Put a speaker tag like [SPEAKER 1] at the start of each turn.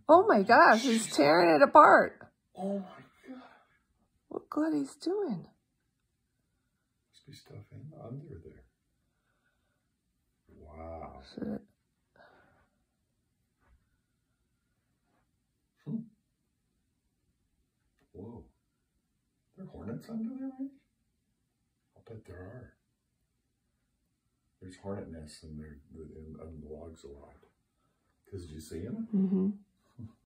[SPEAKER 1] Oh my gosh, he's tearing it apart.
[SPEAKER 2] Oh my God.
[SPEAKER 1] Look what he's doing.
[SPEAKER 2] Must be stuff under there. Wow.
[SPEAKER 1] Shit.
[SPEAKER 2] Whoa. There are hornets under there, right? I'll bet there are. There's hornet nests on the logs a lot. Because did you see them?
[SPEAKER 1] Mm-hmm.